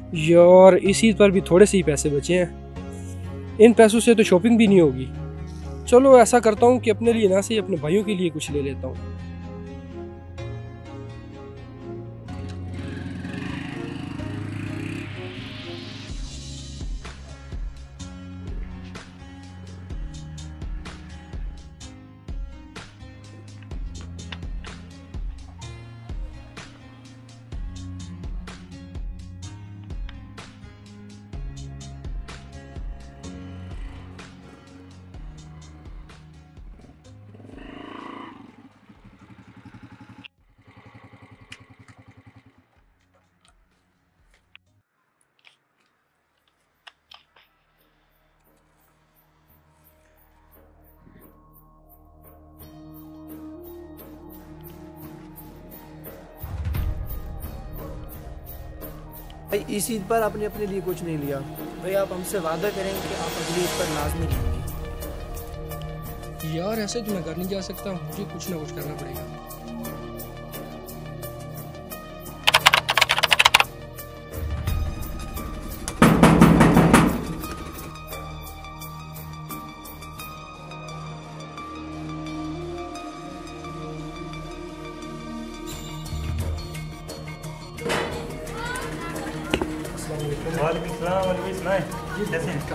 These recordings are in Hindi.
यार इस ईद पर भी थोड़े से ही पैसे बचे हैं, इन पैसों से तो शॉपिंग भी नहीं होगी। चलो ऐसा करता हूँ कि अपने लिए ना सही अपने भाइयों के लिए कुछ ले लेता हूँ। भाई इस ईद पर आपने अपने लिए कुछ नहीं लिया। भाई आप हमसे वादा करें कि आप अगली ईद पर लाजमी लेंगे। यार ऐसे तो मैं कर नहीं जा सकता, मुझे कुछ ना कुछ करना पड़ेगा। वालेकुम सलाम। वालेकुम सलाम। कैसे हैं?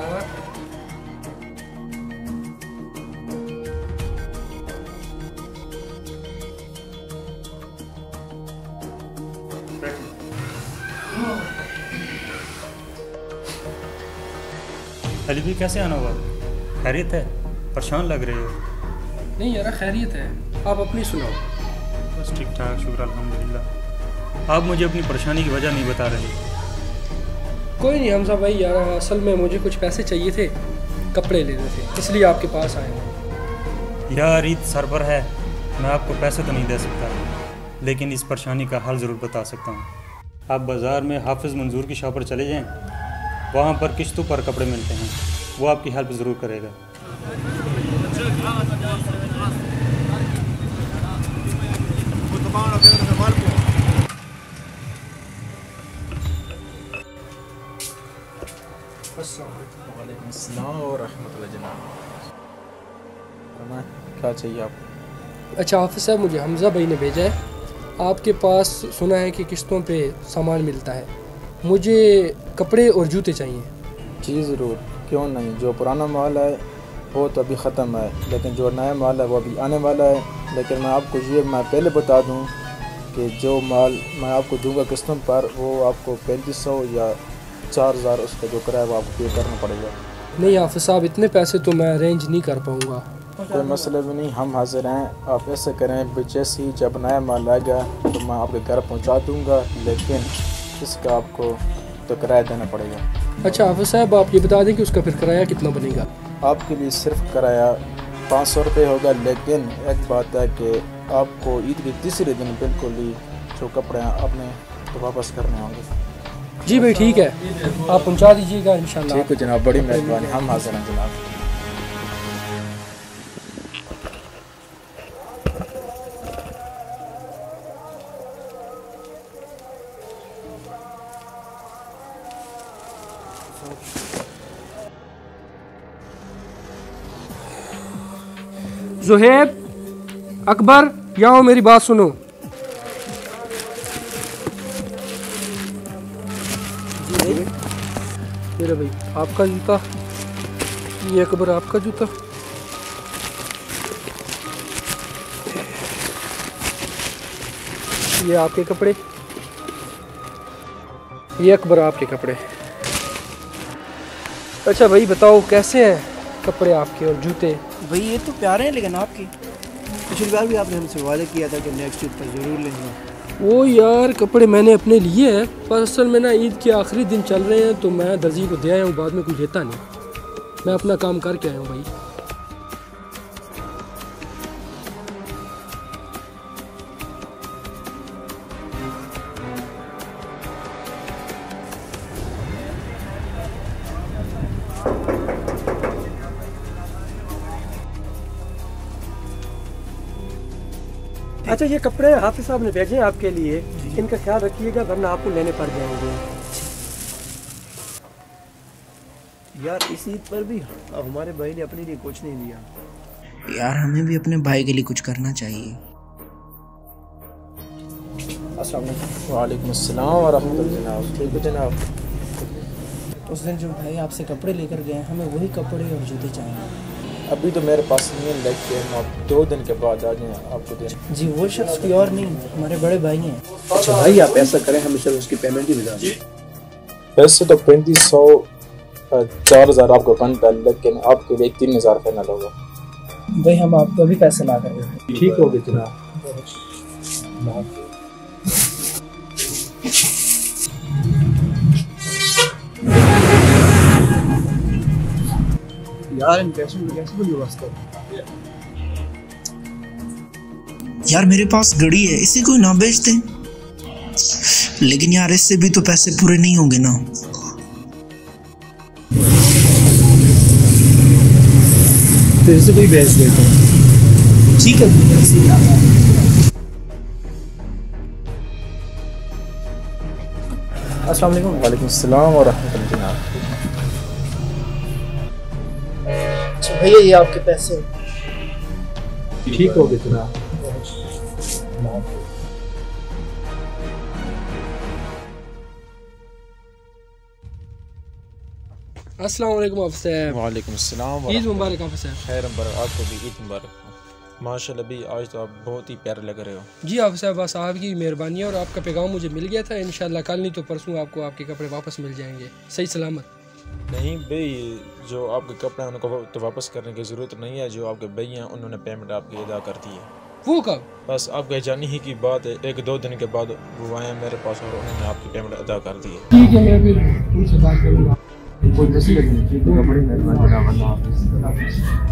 अली भी कैसे आना हुआ? खैरियत है? परेशान लग रहे हो? नहीं यार खैरियत है, आप अपनी सुनाओ। बस ठीक ठाक, शुक्र अल्हम्दुलिल्लाह। आप मुझे अपनी परेशानी की वजह नहीं बता रहे। कोई नहीं हमजा भाई, यार असल में मुझे कुछ पैसे चाहिए थे, कपड़े लेने थे, इसलिए आपके पास आए हैं। यार ईद सर पर है, मैं आपको पैसे तो नहीं दे सकता, लेकिन इस परेशानी का हल ज़रूर बता सकता हूँ। आप बाज़ार में हाफिज़ मंजूर की शॉप पर चले जाएँ, वहाँ पर किस्तों पर कपड़े मिलते हैं, वो आपकी हेल्प ज़रूर करेगा। वालेकुम अस्सलाम और रहमतुल्लाह जनाब। क्या चाहिए आपको? अच्छा हाफिज़ साहब, मुझे हमजा भाई ने भेजा है, आपके पास सुना है कि किस्तों पे सामान मिलता है, मुझे कपड़े और जूते चाहिए। जी ज़रूर, क्यों नहीं। जो पुराना माल है वो तो अभी ख़त्म है, लेकिन जो नया माल है वो अभी आने वाला है। लेकिन मैं आपको मैं पहले बता दूं कि जो माल मैं आपको दूंगा किस्तों पर, वो आपको 3500 या 4000 उसका जो किराया वो आपको पे करना पड़ेगा। नहीं हाफिज़ साहब, इतने पैसे तो मैं अरेंज नहीं कर पाऊँगा। कोई मसला भी नहीं, हम हाजिर हैं। आप ऐसे करें, जैसे ही जब नया माल आएगा तो मैं आपके घर पहुंचा दूंगा, लेकिन इसका आपको तो किराया देना पड़ेगा। अच्छा हाफिज़ साहब, आप ये बता दें कि उसका फिर किराया कितना बनेगा? आपके लिए सिर्फ किराया 500 रुपये होगा, लेकिन एक बात है कि आपको ईद के तीसरे दिन बिल्कुल ही जो कपड़े अपने तो वापस करने होंगे। जी भाई ठीक है, आप पहुंचा दीजिएगा इंशाल्लाह। ठीक है जनाब, बड़ी मेहरबानी, हम हाजिर हैं जनाब। ज़ुहैब, अकबर, यहाँ आओ, मेरी बात सुनो। मेरा भाई आपका जूता, ये अकबर आपका जूता, ये आपके कपड़े, ये अकबर आपके कपड़े। अच्छा भाई बताओ कैसे हैं कपड़े आपके और जूते? भाई ये तो प्यारे हैं, लेकिन आपकी पिछली बार भी आपने हमसे वादा किया था कि नेक्स्ट ईद पर ज़रूर लेंगे। वो यार कपड़े मैंने अपने लिए हैं, पर असल में ना ईद के आखिरी दिन चल रहे हैं तो मैं दर्जी को दे आया हूँ, बाद में कोई लेता नहीं, मैं अपना काम करके आया हूँ भाई। अच्छा ये कपड़े हाफिज़ साहब ने भेजे हैं आपके लिए, इनका ख्याल रखिएगा वरना आपको लेने पड़ जाएंगे। यार इस ईद पर भी हमारे भाई ने अपने लिए कुछ नहीं दिया। यार हमें भी अपने भाई के लिए कुछ करना चाहिए। अस्सलाम वालेकुम। वालेकुम अस्सलाम व रहमतुल्लाह जनाब। ठीक हो जनाब? उस दिन जो भाई आपसे कपड़े लेकर गए हमें वही कपड़े और जूते चाहिए। अभी तो मेरे पास नहीं है, लेकिन आप 2 दिन के बाद आ जाएँ आपको दे। जी वो शख्स कोई और नहीं, हमारे बड़े भाई हैं। अच्छा भाई आप ऐसा करें, हमें सर उसकी पेमेंट भी बता दें। वैसे तो 3500 4000 आपको बनता है, लेकिन आपके लिए 3000 फाइनल होगा। भाई हम आपको अभी पैसे ला कर ठीक हो गया जनाब। यार इन पैसों में कैसे बंदोबस्त करूं? यार मेरे पास घड़ी है, इसे कोई ना बेच दे। लेकिन यार इससे भी तो पैसे पूरे नहीं होंगे ना। फिर से कोई बेच देता है। ठीक है अस्सलाम वालेकुम। वालेकुम अस्सलाम व रहमतुल्लाह जनाब। अच्छा भैया ये आपके पैसे। ठीक हो गया जनाब। अस्सलाम वालेकुम अफसर। वालेकुम अस्सलाम। ईद मुबारक अफसर। खैर मुबारक, आपको भी ईद मुबारक। माशाल्लाह भी आज तो आप बहुत ही प्यारे लग रहे हो। जी अफसर, बस आपकी मेहरबानी है और आपका पैगाम मुझे मिल गया था। इंशाल्लाह कल नहीं तो परसों आपको आपके कपड़े वापस मिल जाएंगे सही सलामत। नहीं भाई, जो आपके कपड़े हैं उनको तो वापस करने की ज़रूरत नहीं है। जो आपके भाई हैं उन्होंने पेमेंट आपकी अदा कर दी है। वो कब? बस आपके जानी ही की बात है, 1-2 दिन के बाद वो आए मेरे पास और उन्होंने आपकी पेमेंट अदा कर दी है। ठीक है, मैं फिर उनसे बात करूँगा। कोई मसला नहीं, ठीक है, बड़ी मेहरबानी जनाब। अल्लाह हाफ़िज़।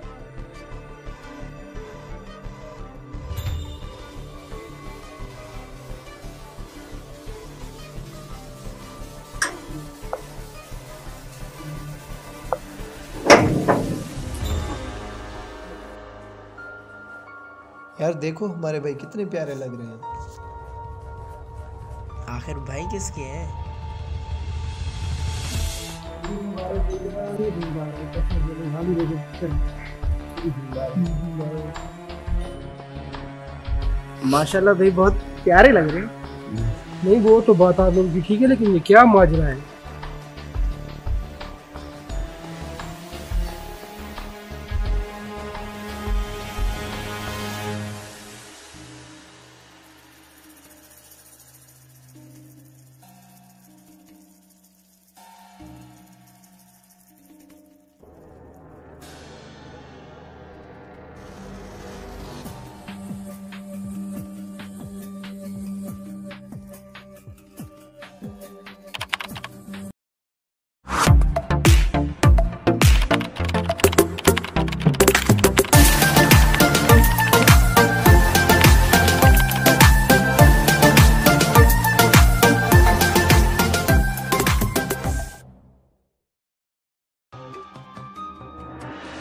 यार देखो हमारे भाई कितने प्यारे लग रहे हैं। आखिर भाई किसके है? माशाल्लाह भाई बहुत प्यारे लग रहे हैं। नहीं वो तो बात आप लोगों की ठीक है, लेकिन ये क्या माजरा है?